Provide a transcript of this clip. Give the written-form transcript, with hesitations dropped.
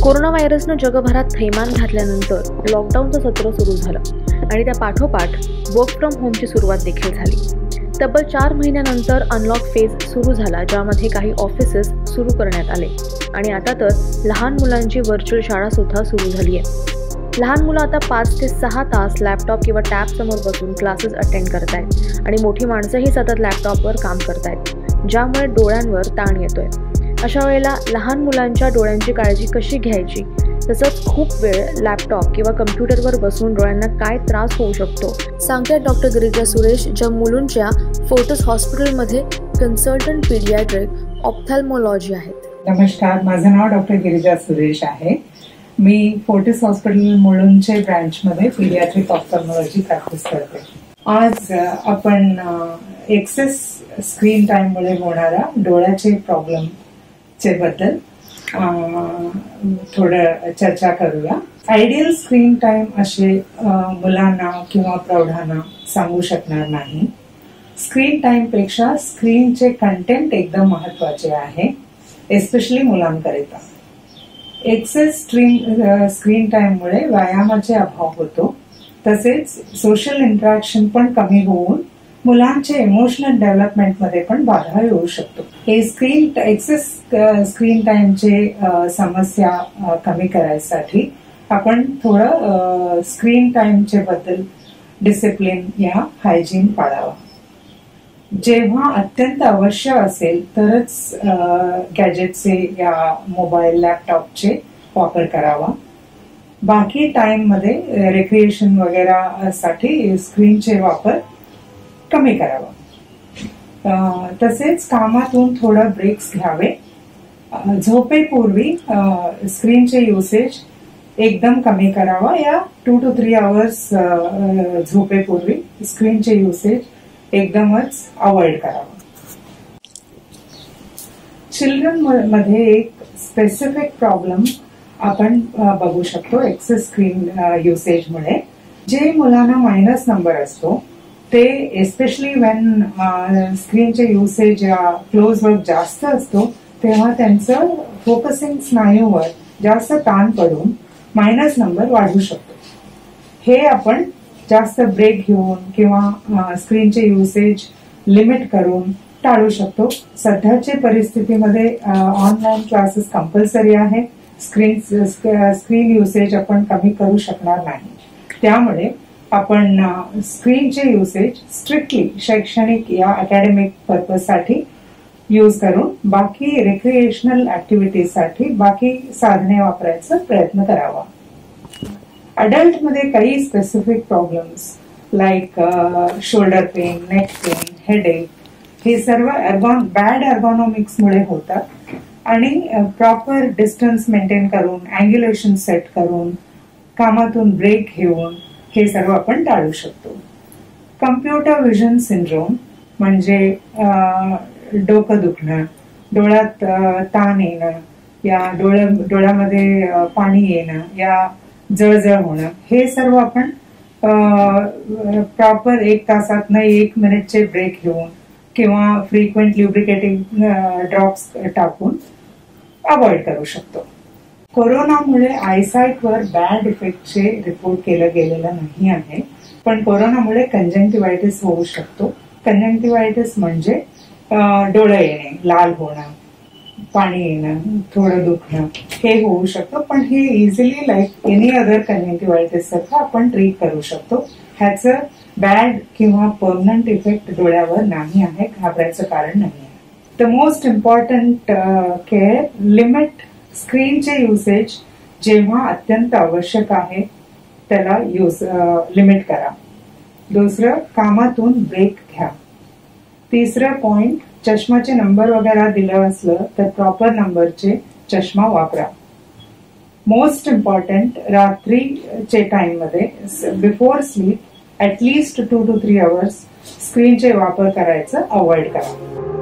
Corona व्हायरसनं जगभरात थैमान घातल्यानंतर लॉकडाऊनचं सत्र सुरू झालं आणि त्या पाठोपाठ वर्क फ्रॉम होमची सुरुवात देखील झाली। तब्बल 4 महिन्यानंतर अनलॉक फेज सुरू झाला, ज्यामध्ये काही ऑफिसेस सुरू करण्यात आले आणि आता तर लहान मुलांची व्हर्च्युअल शाळा सुद्धा सुरू झाली आहे। लहान मुलं आता 5 ते 6 तास लॅपटॉप किंवा टॅब समोर बसून क्लासेस अटेंड करतायत आणि मोठी माणसंही सतत लॅपटॉपवर काम करतायत, ज्यामुळे डोळ्यांवर ताण येतोय। अशा वेळेला लहान मुलांच्या डोळ्यांची काळजी कशी घ्यायची, तसंच खूप वेळ लॅपटॉप किंवा कम्प्युटरवर बसून डोळ्यांना काय त्रास होऊ शकतो, सांगतात डॉक्टर गिरिजा सुरेश, ज्या मुलुंडच्या फोर्टिस हॉस्पिटलमध्ये कन्सल्टंट पीडियाट्रिक ऑप्थॅल्मोलॉजी आहेत। नमस्कार, माझं नाव डॉक्टर गिरिजा सुरेश आहे। मी फोर्टिस हॉस्पिटल मुलुंडचे ब्रँचमध्ये पीडियाट्रिक ऑप्थॅल्मोलॉजी प्रॅक्टिस करते। आज आपण एक्सेस स्क्रीन टाइममुळे होणाऱ्या डोळ्याचे प्रॉब्लेम चे बद्दल थोडं चर्चा करूया। आयडियल स्क्रीन टाइम असे मुलांना किंवा प्रौढांना सांगू शकणार नाही। स्क्रीन टाइम पेक्षा स्क्रीनचे कंटेंट एकदम महत्वाचे आहे, एस्पेशली मुलांकरिता। एक्सेस स्क्रीन टाइममुळे व्यायामाचे अभाव होतो, तसेच सोशल इंटरॅक्शन पण कमी होऊन मुलांचे इमोशनल डेव्हलपमेंटमध्ये पण बाधा येऊ शकतो। हे एक्सेस स्क्रीन टाइमचे समस्या कमी करायसाठी आपण थोडं स्क्रीन टाइमचे बद्दल डिसिप्लिन या हायजीन पाळावा। जेव्हा अत्यंत आवश्यक असेल तरच गॅजेटचे या मोबाईल लॅपटॉपचे वापर करावा। बाकी टाइम मध्ये रिक्रिएशन वगैरे साठी स्क्रीनचे वापर कमी करावा। तसेच कामातून थोडं ब्रेक्स घ्यावे। झोपेपूर्वी स्क्रीनचे युसेज एकदम कमी करावा। या 2 to 3 आवर्स झोपेपूर्वी स्क्रीनचे युसेज एकदमच अवॉइड करावा। चिल्ड्रन मध्ये एक स्पेसिफिक प्रॉब्लेम आपण बघू शकतो एक्सेस स्क्रीन युसेजमुळे। जे मुलांना मायनस नंबर असतो ते एस्पेशली वेन स्क्रीनचे युसेज क्लोज वर्क जास्त असतो, तेव्हा त्यांचं फोकसिंग स्नायूवर जास्त ताण पडून मायनस नंबर वाढू शकतो। हे आपण जास्त ब्रेक घेऊन किंवा स्क्रीनचे युसेज लिमिट करून टाळू शकतो। सध्याच्या परिस्थितीमध्ये ऑनलाईन क्लासेस कंपल्सरी आहे। स्क्रीन युसेज आपण कमी करू शकणार नाही, त्यामुळे आपण स्क्रीनचे युसेज स्ट्रिक्टली शैक्षणिक या अकॅडमिक पर्पज साठी यूज करून बाकी रिक्रिएशनल ऍक्टिव्हिटीजसाठी बाकी साधने वापरायचा प्रयत्न करावा। अडल्ट मध्ये काही specific problems like shoulder pain, neck pain, headache हे सर्व बॅड एर्गोनॉमिक्समुळे होतात आणि प्रॉपर डिस्टन्स मेंटेन करून, अँग्युलेशन सेट करून, कामातून ब्रेक घेऊन हे सर्व आपण टाळू शकतो। कम्प्युटर विजन सिंड्रोम म्हणजे डोकं दुखणं, डोळ्यात ताण येणं, या डोळ्यामध्ये पाणी येणं, या जळजळ होणं, हे सर्व आपण प्रॉपर 1 तासातनं 1 मिनिटचे ब्रेक घेऊन किंवा फ्रिक्वेंट ल्युब्रिकेटिंग ड्रॉप्स टाकून अवॉइड करू शकतो। कोरोनामुळे आयसाईटवर बॅड इफेक्टचे रिपोर्ट केलं गेलेलं नाही आहे, पण कोरोनामुळे कंजंक्टिव्हायटिस होऊ शकतो। कंजंक्टिव्हायटिस म्हणजे डोळे येणे, लाल होणं, पाणी येणं, थोडं दुखणं हे होऊ शकतं, पण हे easily like any other conjunctivitis सारखं आपण ट्रीट करू शकतो। ह्याचं बॅड किंवा परमनंट इफेक्ट डोळ्यावर नाही आहे, घाबरायचं कारण नाही आहे। The most important care, limit स्क्रीनचे युसेज जेव्हा अत्यंत आवश्यक आहे त्याला लिमिट करा। दुसरं, कामातून ब्रेक घ्या। तिसरं पॉइंट, चष्माचे नंबर वगैरे दिलं असलं तर प्रॉपर नंबरचे चष्मा वापरा। मोस्ट इम्पॉर्टंट, रात्रीचे टाइम मध्ये before sleep at least 2 to 3 hours स्क्रीनचे वापर करायचं अवॉइड करा।